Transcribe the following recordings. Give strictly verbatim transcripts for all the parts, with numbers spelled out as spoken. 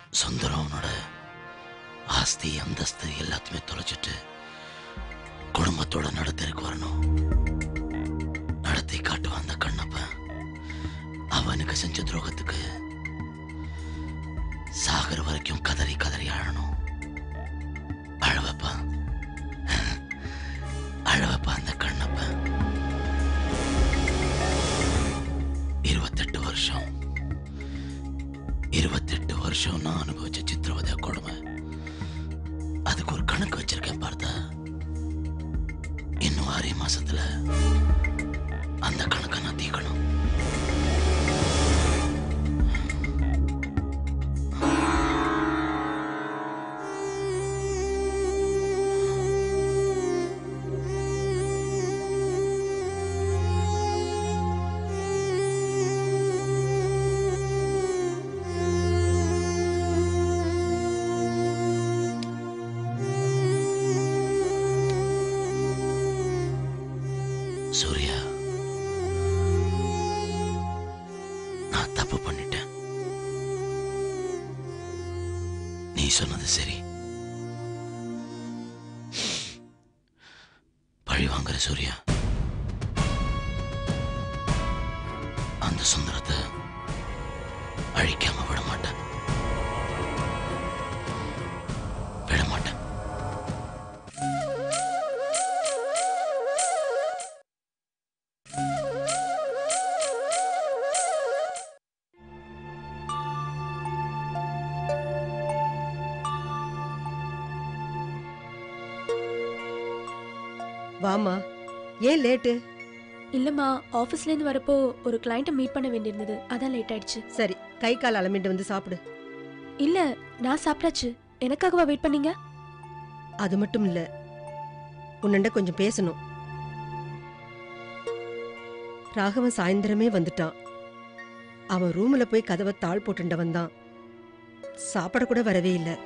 சுந்தரம் அவனோட ஆஸ்தி அந்தஸ்து எல்லாத்தையுமே தொலைச்சிட்டு குடும்பத்தோட நடத்திற்கு வரணும். நடத்தி காட்டுவான் அந்த கண்ணப்ப. அவனுக்கு செஞ்ச துரோகத்துக்கு சாகர வரைக்கும் கதறி கதறி அழணும். அழவப்பா அழவப்பா அந்த கண்ணப்ப. இருபத்தெட்டு வருஷம் இருபத்தெட்டு வருஷம் நான் அனுபவிச்ச சித்திரவதை கொடுமை, அதுக்கு ஒரு கணக்கு வச்சிருக்கேன் பார்த்தா. இன்னும் ஆறே மாசத்துல அந்த கணக்கை நான் தீக்கணும். சூர்யா, நான் தப்பு பண்ணிட்டேன். நீ சொன்னது சரி. பழி வாங்குற சூர்யா. அந்த சுந்தரத்தை அழிக்காம விட மாட்டேன், விட மாட்டேன். வாமா, ஏன் லேட்டு? இல்லம்மா, ஆபீஸ்ல இருந்து வரப்போ ஒரு கிளையண்ட்டை மீட் பண்ண வேண்டியிருந்தது, அதான் லேட் ஆயிடுச்சு. சரி, கை கால் அலமிட்டு வந்து சாப்பிடு. இல்ல, நான் சாப்பிட்டாச்சு. எனக்காகவா வெயிட் பண்ணீங்க? அது மட்டும் இல்ல, உன்னண்ட கொஞ்சம் பேசணும். ராகவன் சாயந்தரமே வந்துட்டான். அவன் ரூம்ல போய் கதவை தாழ் போட்டுண்ட வந்தான். சாப்பிட கூட வரவே இல்லை.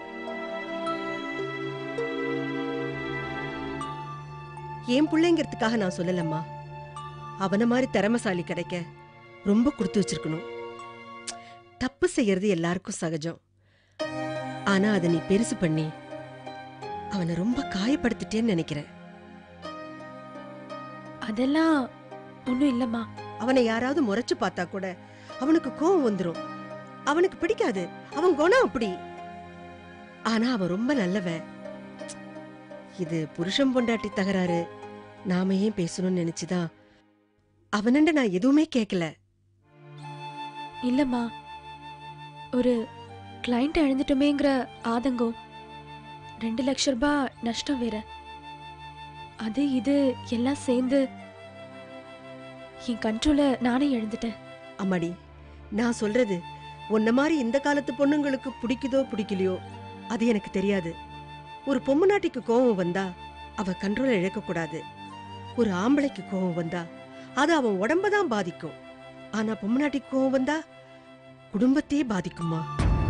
என் பிள்ளைங்கிறதுக்காக நான் சொல்லலம்மா. அவன மாதிரி திறமசாலி கிடைக்க ரொம்ப கொடுத்து வச்சிருக்கணும். தப்பு செய்யறது எல்லாருக்கும் சகஜம். ஆனா அதை நீ பெருசு பண்ணி அவனை ரொம்ப காயப்படுத்திட்டேன்னு நினைக்கிறேன். அதெல்லாம் ஒண்ணும் இல்லம்மா. அவனை யாராவது முறைச்சு பார்த்தா கூட அவனுக்கு கோவம் வந்துரும். அவனுக்கு பிடிக்காது, அவன் குணம் அப்படி. ஆனா அவன் ரொம்ப நல்லவன். இது புருஷன் பொண்டாட்டி தகராறு, நாம ஏன் பேசணும்னு நினைச்சுதான் அவனண்ட நான் எதுவுமே கேட்கல. இல்லம்மா, ஒரு கிளையண்ட் இழந்துட்டோமேங்கிற ஆதங்கம், ரெண்டு லட்சம் ரூபாய் நஷ்டம் வேற, அது இது எல்லாம் சேர்ந்து என் கண்ட்ரோல நானே இழந்துட்டேன். அம்மாடி, நான் சொல்றது உன்ன மாதிரி இந்த காலத்து பொண்ணுங்களுக்கு பிடிக்குதோ பிடிக்கலையோ அது எனக்கு தெரியாது. ஒரு பொம்முநாட்டிக்கு கோவம் வந்தா அவ கண்ட்ரோல இழக்க கூடாது. ஒரு ஆம்பளைக்கு கோவம் வந்தா அது அவன் உடம்பதான் பாதிக்கும். ஆனா பொம்முநாட்டிக்கு கோவம் வந்தா குடும்பத்தையே பாதிக்குமா.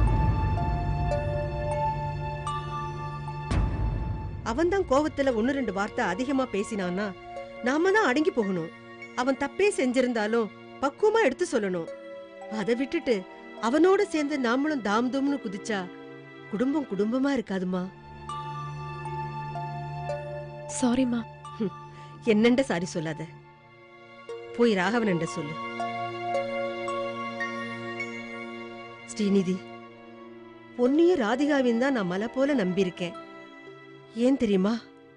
அவன் தான் கோவத்துல ஒன்னு ரெண்டு வார்த்தை அதிகமா பேசினான்னா நாம தான் அடங்கி போகணும். அவன் தப்பே செஞ்சிருந்தாலும் பக்குவமா எடுத்து சொல்லணும். அதை விட்டுட்டு அவனோட சேர்ந்து நாமளும் தாம் தூம்னு குதிச்சா குடும்பம் குடும்பமா இருக்காதுமா. சாரிமா. என்னண்ட சாரி சொல்லாத, போய் ராகவன் சொல்லு. ஸ்ரீநிதி, பொன்னியும் ராதிகாவின் தான் நான் மலை போல நம்பியிருக்கேன். ஏன் தெரியுமா?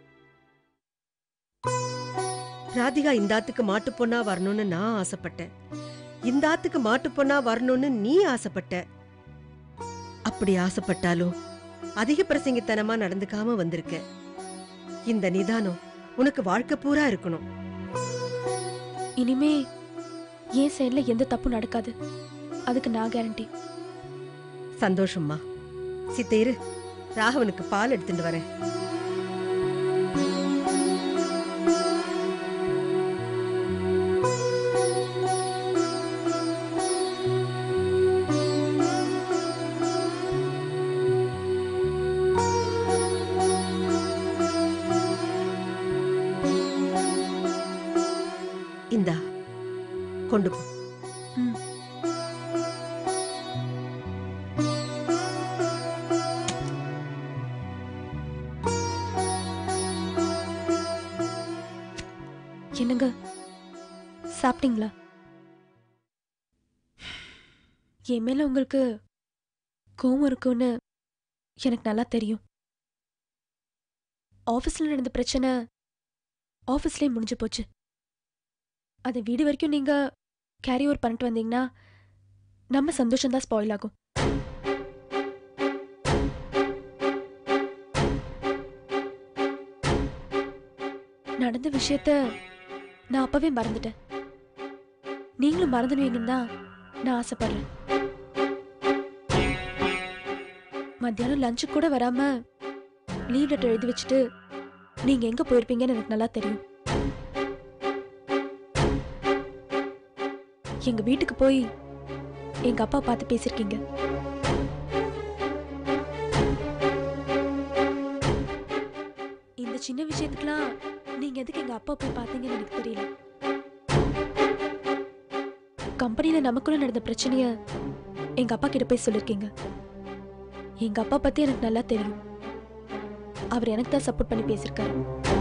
ராதிகா இந்த ஆத்துக்கு மாட்டு பொண்ணா வரணும்னு நான் ஆசைப்பட்டேன். இந்த ஆத்துக்கு மாட்டு பொண்ணா வரணும்னு நீ ஆசைப்பட்ட. அப்படி ஆசைப்பட்டாலும் அதிக பிரசங்கித்தனமா நடந்துக்காம வந்திருக்க. இந்த நிதானம் உனக்கு வாழ்க்கை பூரா இருக்கணும். இனிமே என் சைடுல எந்த தப்பு நடக்காது, அதுக்கு நான் கேரண்டி. சந்தோஷம்மா. சித்தேரு, ராகவனுக்கு பால் எடுத்துட்டு வரேன். இந்தா கொண்டு போ. சாப்பிட்டீங்களா? என் மேல உங்களுக்கு கோவம் இருக்குன்னு எனக்கு நல்லா தெரியும். ஆஃபீஸில் நடந்த பிரச்சனை ஆஃபீஸ்லேயே முடிஞ்சு போச்சு. அதை வீடு வரைக்கும் நீங்க கேரி ஓவர் பண்ணிட்டு வந்தீங்கன்னா நம்ம சந்தோஷம்தான் ஸ்பாயில் ஆகும். நடந்த விஷயத்த நான் அப்பவே மறந்துட்டேன். நீங்களும் மறந்துடுவீங்கன்னு தான் நான் ஆசைப்படுறேன். மத்தியானம் லஞ்சு கூட வராம லீவ் லெட்டர் எழுதி வச்சுட்டு நீங்க எங்க போயிருப்பீங்கன்னு எனக்கு நல்லா தெரியும். எங்க வீட்டுக்கு போய் எங்க அப்பா பார்த்து பேசிருக்கீங்க. இந்த சின்ன விஷயத்துக்குலாம் நீங்க எதுக்கு எங்க அப்பா போய் பார்த்தீங்கன்னு எனக்கு தெரியல. கம்பெனில நமக்குள்ள நடந்த பிரச்சனைய எங்க அப்பா கிட்ட போய் சொல்லிருக்கீங்க. எங்க அப்பா பத்தி எனக்கு நல்லா தெரியும். அவர் எனக்கு தான் சப்போர்ட் பண்ணி பேசிருக்காரு.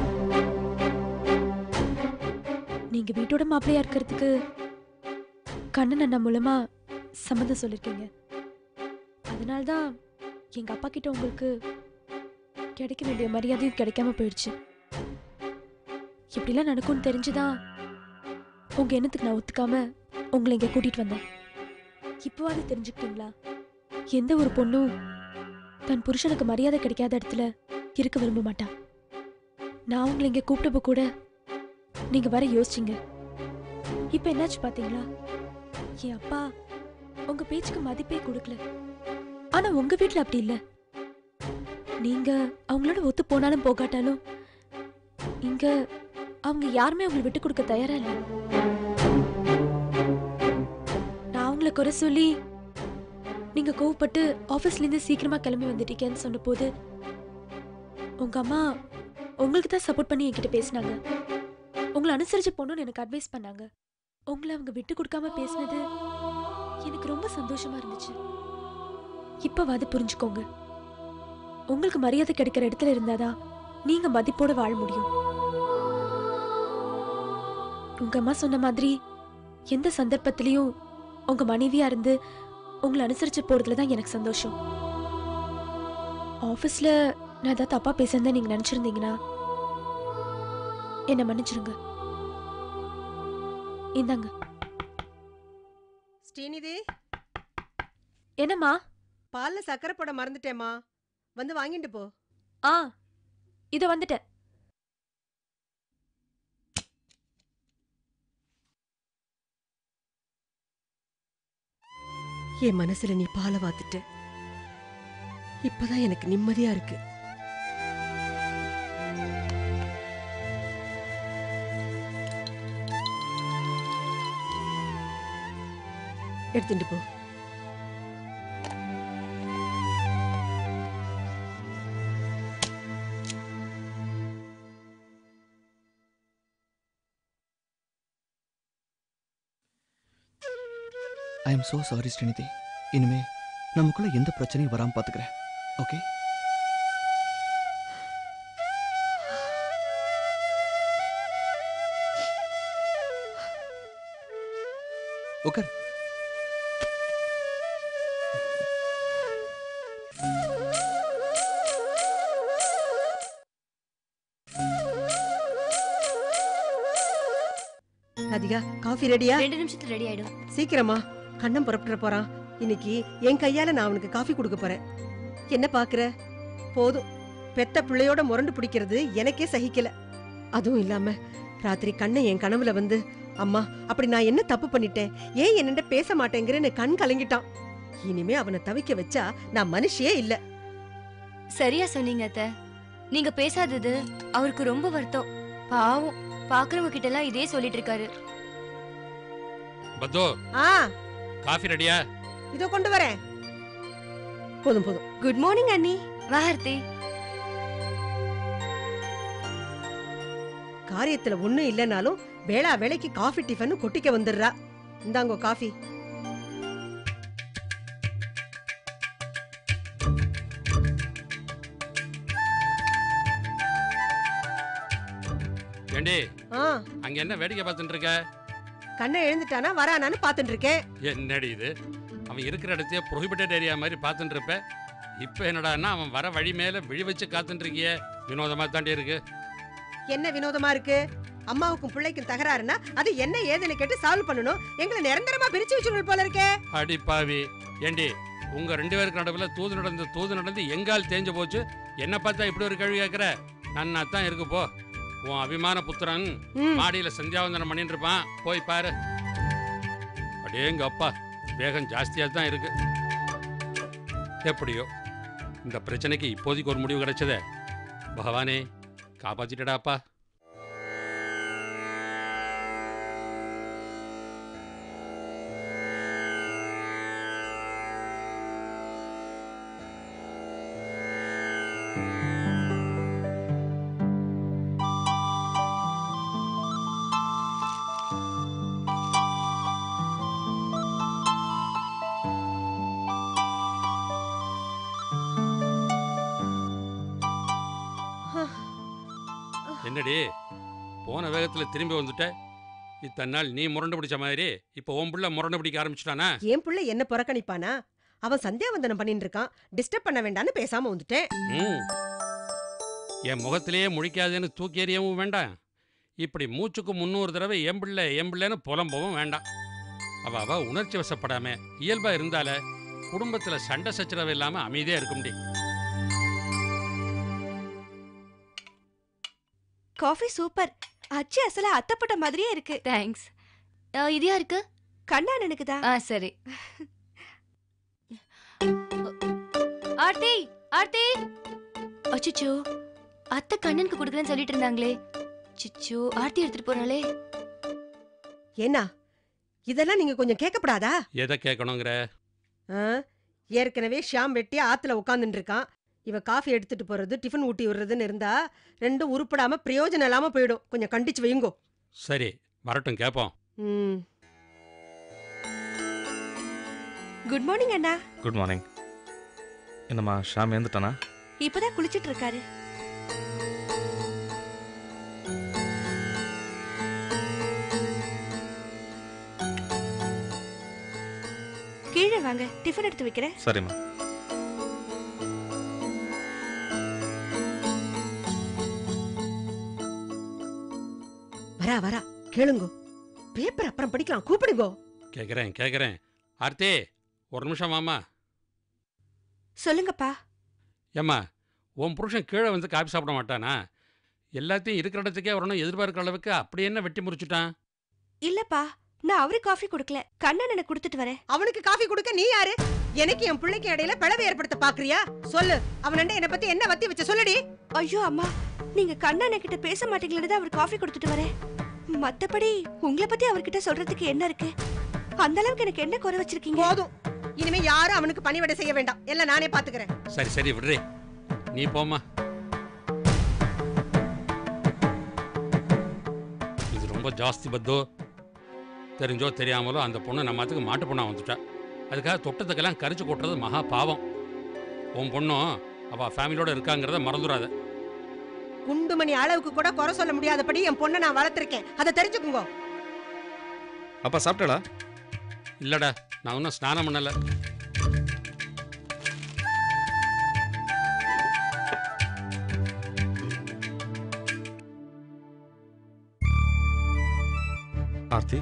நீங்க வீட்டோட மாப்பிள்ளையா இருக்கிறதுக்கு கண்ணன் அண்ணா மூலமா சம்மதம் சொல்லிருக்கீங்க. அதனால்தான் எங்க அப்பா கிட்ட உங்களுக்கு கிடைக்க வேண்டிய மரியாதையும் கிடைக்காம போயிடுச்சு. இப்படிலாம் நடக்கும்னு தெரிஞ்சுதான் உங்க எண்ணத்துக்கு நான் ஒத்துக்காம உங்களை இங்க கூட்டிட்டு வந்தேன். இப்போவாது தெரிஞ்சுக்கிட்டீங்களா? எந்த ஒரு பொண்ணும் தன் புருஷனுக்கு மரியாதை கிடைக்காத இடத்துல இருக்க விரும்ப மாட்டா. நான் உங்களை இங்க கூப்பிட்டப்ப கூட நீங்க வர யோசிச்சீங்க. இப்ப என்னாச்சு பாத்தீங்களா? என் அப்பா உங்க பேச்சுக்கு மதிப்பே கொடுக்கல. ஆனா உங்க வீட்டுல அப்படி இல்ல. நீங்க அவங்களோட ஒத்து போனாலும் போகாட்டாலும் இங்க அவங்க யாருமே உங்களை விட்டு கொடுக்க தயாரா இல்ல. நான் அவங்களை குறை சொல்லி நீங்க கோவப்பட்டு ஆபீஸ்ல இருந்து சீக்கிரமா கிளம்பி வந்துட்டீங்கன்னு சொன்ன போது உங்க அம்மா உங்களுக்கு தான் சப்போர்ட் பண்ணி என்கிட்ட பேசினாங்க. உங்களை அனுசரிச்சு போகணும்னு எனக்கு அட்வைஸ் பண்ணாங்க. உங்களை அவங்க விட்டு கொடுக்காம பேசினது எனக்கு ரொம்ப சந்தோஷமா இருந்துச்சு. இப்பவாது புரிஞ்சுக்கோங்க. உங்களுக்கு மரியாதை கிடைக்கிற இடத்துல இருந்தாதான் நீங்க மதிப்போட வாழ முடியும். உங்க அம்மா சொன்ன மாதிரி எந்த சந்தர்ப்பத்திலையும் உங்க மனைவியா இருந்து உங்களை அனுசரிச்சு போறதுலதான் எனக்கு சந்தோஷம். ஆபீஸ்ல நான் ஏதாவது தப்பா பேசுறதா நீங்க நினைச்சிருந்தீங்கன்னா என்ன மன்னிச்சிருங்க. இந்தாங்க. ஸ்ரீநிதி, என்னம்மா? பால்ல சக்கரை போட மறந்துட்டேம்மா, வந்து வாங்கிட்டு போ. ஆ, இதோ வந்துட்டேன். என் மனசுல நீ பாலை வாத்துட்ட. இப்பதான் எனக்கு நிம்மதியா இருக்கு. எடுத்துட்டு போ. I am so sorry Srinidhi. இனிமே நமக்குள்ள எந்த பிரச்சனையும் வராம பாத்துக்கிறேன். ஓகே? ஓகே. ராதிகா, காஃபி ரெடியா? ரெண்டு நிமிஷத்துல ரெடி ஆயிடும். சீக்கிரமா, கண்ணன் புறப்பட்டு போறான். இன்னைக்கு என் கையால நான் அவனுக்கு காஃபி கொடுக்க போறேன். என்ன பாக்குற? போதும், பெத்த பிள்ளையோட முரண்டு பிடிக்கிறது எனக்கே சகிக்கல. அதுவும் இல்லாம ராத்திரி கண்ணன் என் கனவுல வந்து, அம்மா அப்படி நான் என்ன தப்பு பண்ணிட்டேன், ஏன் என்னண்ட பேச மாட்டேங்கிறேன்னு கண் கலங்கிட்டான். இனிமே அவனை தவிக்க வச்சா நான் மனுஷியே இல்ல. சரியா சொன்னீங்க அத்தை. நீங்க பேசாதது அவருக்கு ரொம்ப வருத்தம். பாவம், பாக்குறவங்க கிட்ட எல்லாம் இதே சொல்லிட்டு இருக்காரு. பத்தோ, ஆ, காஃபி ரெடியா? இதோ கொண்டு வரேன். போதும் போதும். குட் மார்னிங் அண்ணி. வாஹர்த்தி. காரியத்துல ஒண்ணும் இல்லனாலும் வேளா வேளைக்கு காஃபி டிஃபன் கொட்டிக்க வந்துடுறா. இந்தாங்கோ காஃபி. ஏண்டி, ஆ, அங்க என்ன வேடிக்கை பார்த்துட்டு இருக்க? கண்ணை எழுந்துட்டானா வரானான்னு பாத்துட்டு இருக்கேன். என்னடி இது, அவன் இருக்கிற இடத்தையே ப்ரொஹிபிட்டட் ஏரியா மாதிரி பார்த்துட்டு இருப்ப. இப்போ என்னடான்னா அவன் வர வழி மேல விழி வச்சு காத்துட்டு இருக்கியே, வினோதமா தாண்டி இருக்கு. என்ன வினோதமா இருக்கு? அம்மாவுக்கும் பிள்ளைக்கும் தகராறுனா அது என்ன ஏதுன்னு கேட்டு சால்வ் பண்ணணும். எங்களை நிரந்தரமா பிரிச்சு வச்சுருவோம் போல இருக்கே. அடி பாவி, ஏண்டி உங்க ரெண்டு பேருக்கு நடுவுல தூது நடந்து தூது நடந்து எங்கால் தேஞ்சு போச்சு. என்ன பார்த்தா இப்படி ஒரு கேள்வி கேட்கிற? நன்னா தான் இருக்கு போ. உன் அபிமான புத்திரன் மாடியில சந்தியாவந்தனம் பண்ணிட்டு இருப்பான், போய் பாரு. அடேங்க அப்பா, வேகம் ஜாஸ்தியா தான் இருக்கு. எப்படியோ இந்த பிரச்சனைக்கு இப்போதைக்கு ஒரு முடிவு கிடைச்சதே. பகவானே காப்பாத்திட்டடாப்பா. என்னடி போன வேகத்துல திரும்பி வந்துட்ட? இத்தனை நாள் நீ முரண்டு பிடிச்ச மாதிரி இப்போ உன் புள்ள முரண்டு பிடிக்க ஆரம்பிச்சிட்டானா? என் புள்ள என்ன புறக்கணிப்பானா? அவன் சந்தியாவந்தனம் பண்ணிட்டு இருக்கான், டிஸ்டர்ப் பண்ண வேண்டாம்னு பேசாம வந்துட்டேன். ம், என் முகத்திலேயே முழிக்காதுன்னு தூக்கி எறியவும் வேண்டாம், இப்படி மூச்சுக்கு முன்னூறு தடவை என் பிள்ளை என் பிள்ளைன்னு புலம்பவும் வேண்டாம். அவ அவ உணர்ச்சி வசப்படாம இயல்பா இருந்தால குடும்பத்துல சண்டை சச்சரவு இல்லாம அமைதியா இருக்க முடியும். Coffee super. அச்சு அசல அத்தப்பட்ட மாதிரியே இருக்கு. தேங்க்ஸ். இது யாருக்கு? கண்ணானனுக்கு தான். ஆ சரி. ஆர்த்தி, ஆர்த்தி. அச்சச்சோ, அத்தை கண்ணனுக்கு கொடுக்குறேன்னு சொல்லிட்டு இருந்தாங்களே. சிச்சோ, ஆர்த்தி எடுத்துட்டு போறாளே. ஏன்னா இதெல்லாம் நீங்க கொஞ்சம் கேட்கப்படாதா? எதை கேட்கணுங்கிற? ஏற்கனவே ஷியாம் வெட்டி ஆத்துல உட்காந்துட்டு இருக்கான். இவ காஃபி எடுத்துட்டு போறது டிஃபன் ஊட்டி விடுறதுன்னு இருந்தா ரெண்டும் உருப்படாம பிரயோஜனம் இல்லாம போயிடும். கொஞ்சம் கண்டிச்சு வையுங்கோ. சரி, வரட்டும் கேட்போம். ம். குட் மார்னிங் அண்ணா. Good morning. என்னம்மா ஷாம் ஏந்துட்டானா? இப்பதான் குளிச்சிட்டு இருக்காரு. கீழே வாங்க, டிஃபன் எடுத்து வைக்கிறேன். சரிம்மா. வரா வரா கேளுங்கோ. பேப்பர் அப்புறம் படிக்கலாம், கூப்பிடுங்கோ. கேட்குறேன் கேட்குறேன். ஆர்த்தி ஒரு நிமிஷம் மாமா. சொல்லுங்கப்பா. ஏம்மா, உன் புருஷன் கீழே வந்து காஃபி சாப்பிட மாட்டானா? எல்லாத்தையும் இருக்கிற இடத்துக்கே வரணும் எதிர்பார்க்குற அளவுக்கு அப்படி என்ன வெட்டி முறிச்சுட்டான்? இல்லப்பா, நான் அவருக்கு காஃபி கொடுக்கல, கண்ணனை கொடுத்துட்டு வரேன். அவனுக்கு காஃபி கொடுக்க நீ யாரு? எனக்கு என் பிள்ளைக்கு இடையில பிளவு ஏற்படுத்த பாக்குறியா? சொல்லு, அவனண்ட என்ன பத்தி என்ன வத்தி வச்ச சொல்லுடி. ஐயோ அம்மா, நீங்க கண்ணனை கிட்ட பேச மாட்டீங்களேன்னு அவர் காஃபி கொடுத்துட்டு வரேன். மத்தபடி உங்களை பத்தி அவர்கிட்ட சொல்றதுக்கு என்ன இருக்கு? அந்த அளவுக்கு எனக்கு என்ன குறை வச்சிருக்கீங்க? போதும், இனிமே யாரும் அவனுக்கு பணிவிடை செய்ய வேண்டாம், எல்லாம் நானே பாத்துக்கிறேன். சரி சரி விடுறே, நீ போமா. இது ரொம்ப ஜாஸ்தி பத்தோ. தெரிஞ்சோ தெரியாமலோ அந்த பொண்ணு நம்ம அதுக்கு மாட்டு பொண்ணா வந்துட்டா. அதுக்காக தொட்டத்துக்கெல்லாம் கரிச்சு கொட்டுறது மகா பாவம். உன் பொண்ணும் அவள் ஃபேமிலியோட இருக்காங்கிறத மறந்துடாத. குண்டுமணி அளவுக்கு கூட குறை சொல்ல முடியாதபடி என் பொண்ணை நான் வளர்த்திருக்கேன், அதை தெரிஞ்சுக்குங்க. அப்பா சாப்பிட்டாளா? இல்லடா, நான் இன்னும் ஸ்நானம் பண்ணல. ஆர்த்தி,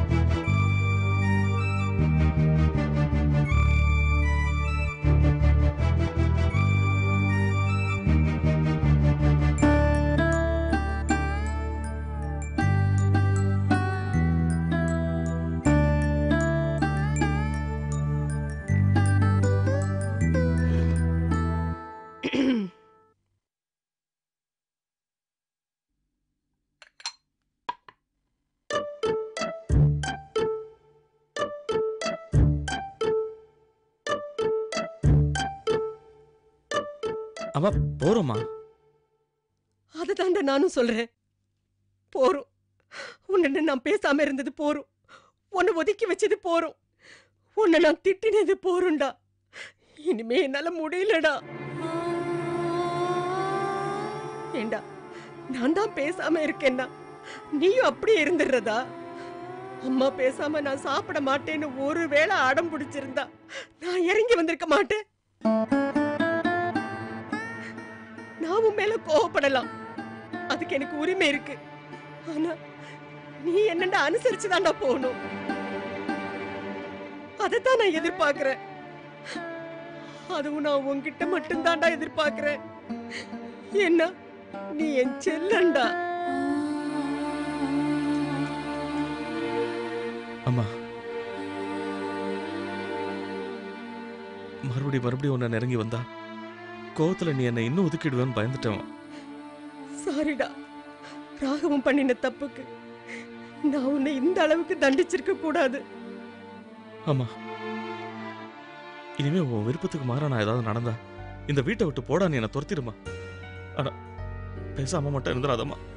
அம்மா போறோமா? அதுதான்டா நானும் சொல்றேன். போறோம். உன்னை நான் பேசாம இருந்தது போறோம். உன்னை ஒதுக்கி வச்சது போறோம். உன்னை நான் திட்டினது போறோம்டா. இனிமே என்னால முடியலடா. ஏண்டா, நான் தான் பேசாம இருக்கேன்னா நீயும் அப்படியே இருந்துடுறதா? அம்மா பேசாம நான் சாப்பிட மாட்டேன்னு ஒருவேளை அடம் பிடிச்சிருந்தா நான் இறங்கி வந்திருக்க மாட்டேன். நான் உன் மேல கோவப்படலாம், அதுக்கு எனக்கு உரிமை இருக்கு. ஆனா நீ என்னண்டா அனுசரிச்சுதான்டா போகணும். அதைத்தான் நான் எதிர்பார்க்கிறேன். அதுவும் நான் உன்கிட்ட மட்டும்தான்டா எதிர்பார்க்கிறேன். என்ன நீ என் செல்லண்டா. அம்மா, மறுபடியும் மறுபடியும் உன்னை நெருங்கி வந்தா கோவத்துல நீ என்னை இன்னும் ஒதுக்கிடுவேன்னு பயந்துட்டேன். சாரிடா, ராகவம் பண்ணின தப்புக்கு நான் உன்னை இந்த அளவுக்கு தண்டிச்சிருக்க கூடாது. ஆமா, இனிமே உன் விருப்பத்துக்கு மாற நான் ஏதாவது நடந்தா இந்த வீட்டை விட்டு போடா, நீ என்னை துரத்திடுமா. ஆனா பேசாம மட்டும் இருந்துடாதம்மா.